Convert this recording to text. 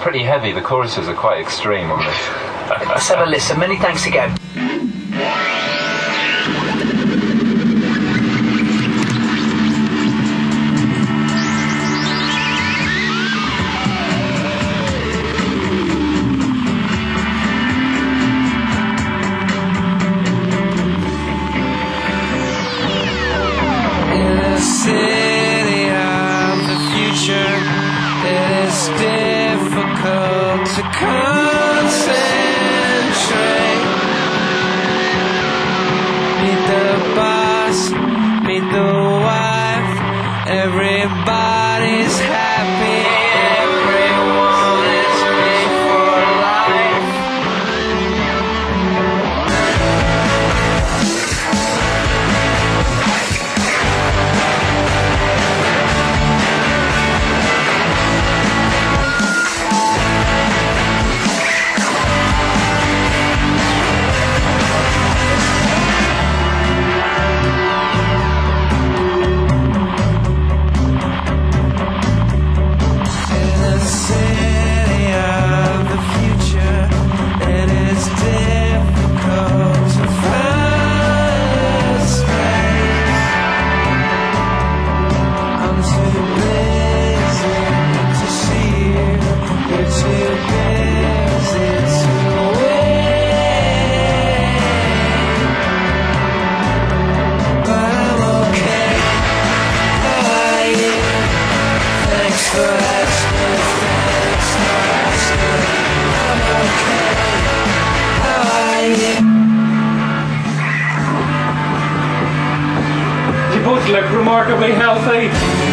pretty heavy. The choruses are quite extreme on this. Let's have a listen. Many thanks again. City of the future, it is difficult to concentrate. Meet the boss, meet the wife, everybody's happy, everyone is made for life. You both look remarkably healthy.